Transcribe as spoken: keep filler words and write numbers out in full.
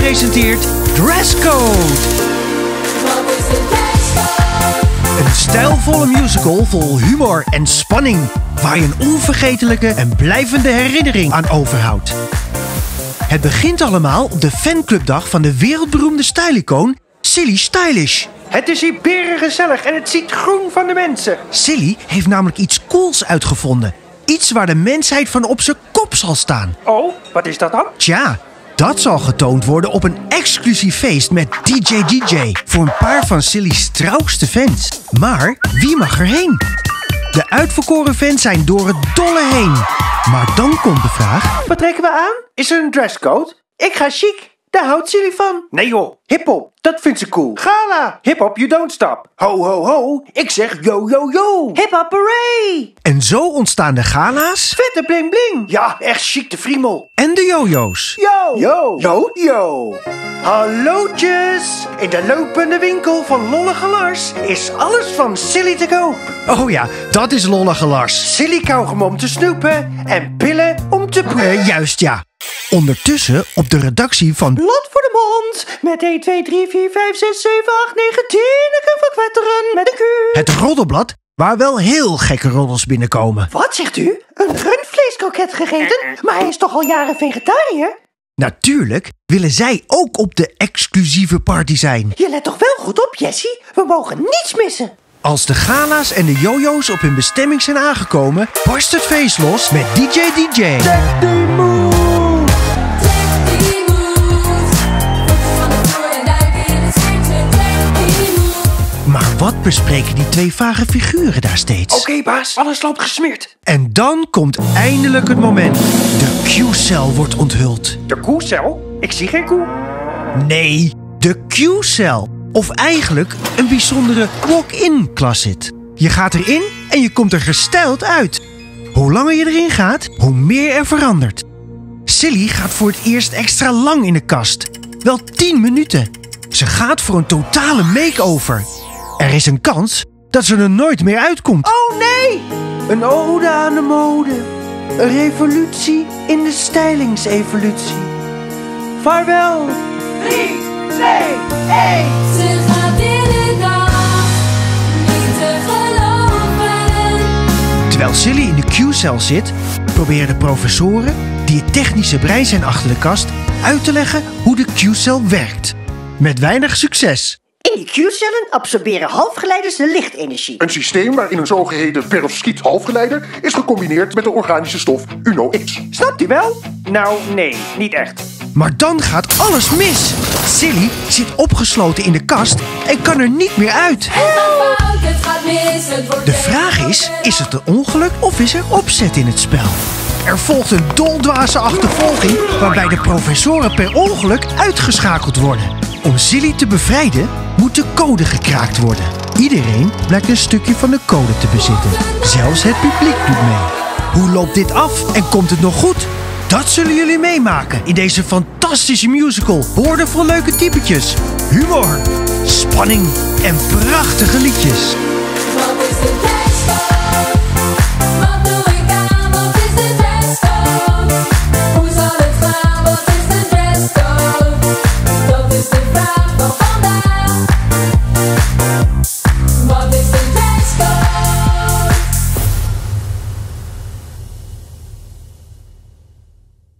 presenteert Dresscode. Een stijlvolle musical vol humor en spanning, waar je een onvergetelijke en blijvende herinnering aan overhoudt. Het begint allemaal op de fanclubdag van de wereldberoemde stylicoon Silly Stylish. Het is hier berengezellig en het ziet groen van de mensen. Silly heeft namelijk iets cools uitgevonden. Iets waar de mensheid van op zijn kop zal staan. Oh, wat is dat dan? Tja, dat zal getoond worden op een exclusief feest met D J D J voor een paar van Silly's trouwste fans. Maar wie mag erheen? De uitverkoren fans zijn door het dolle heen. Maar dan komt de vraag: wat trekken we aan? Is er een dresscode? Ik ga chic. Daar houdt Silly van. Nee joh, hiphop, dat vindt ze cool. Gala, hiphop, you don't stop. Ho ho ho, ik zeg yo yo yo. Hiphop hooray. En zo ontstaan de gala's. Vette bling bling. Ja, echt chic de friemel. En de jojo's. Yo, yo, yo, yo. Hallootjes. In de lopende winkel van Lollige Lars is alles van Silly te koop. Oh ja, dat is Lollige Lars. Silly kauwgom om te snoepen en pillen om te poepen. Uh, juist ja. Ondertussen op de redactie van Blad voor de mond. Met een, twee, drie, vier, vijf, zes, zeven, acht, negen, tien. Ik kan verkwetteren met een Q. Het roddelblad, waar wel heel gekke roddels binnenkomen. Wat zegt u? Een rundvleeskroket gegeten? Maar hij is toch al jaren vegetariër? Natuurlijk willen zij ook op de exclusieve party zijn. Je let toch wel goed op, Jessie? We mogen niets missen. Als de gala's en de jojo's op hun bestemming zijn aangekomen, barst het feest los met D J D J. Check the move. Maar wat bespreken die twee vage figuren daar steeds? Oké okay, baas, alles loopt gesmeerd. En dan komt eindelijk het moment. De Q-cel wordt onthuld. De koecel? Ik zie geen koe. Nee, de Q-cel. Of eigenlijk een bijzondere walk-in closet. Je gaat erin en je komt er gestyled uit. Hoe langer je erin gaat, hoe meer er verandert. Silly gaat voor het eerst extra lang in de kast. Wel tien minuten. Ze gaat voor een totale make-over. Er is een kans dat ze er nooit meer uitkomt. Oh nee! Een ode aan de mode. Een revolutie in de stylingsevolutie. Vaarwel. drie, twee, één. Ze gaat in de dag, niet te geloven. Terwijl Silly in de Q-cel zit, proberen de professoren, die het technische brein zijn achter de kast, uit te leggen hoe de Q-cel werkt. Met weinig succes. In die Q-cellen absorberen halfgeleiders de lichtenergie. Een systeem waarin een zogeheten perovskiet halfgeleider is gecombineerd met de organische stof UNO-X. Snapt u wel? Nou, nee, niet echt. Maar dan gaat alles mis. Silly zit opgesloten in de kast en kan er niet meer uit. Het gaat mis, het wordt De vraag is, is het een ongeluk of is er opzet in het spel? Er volgt een doldwaze achtervolging waarbij de professoren per ongeluk uitgeschakeld worden. Om Silly te bevrijden moet de code gekraakt worden. Iedereen blijkt een stukje van de code te bezitten. Zelfs het publiek doet mee. Hoe loopt dit af en komt het nog goed? Dat zullen jullie meemaken in deze fantastische musical. Boordevol leuke typetjes, humor, spanning en prachtige liedjes. Wat is de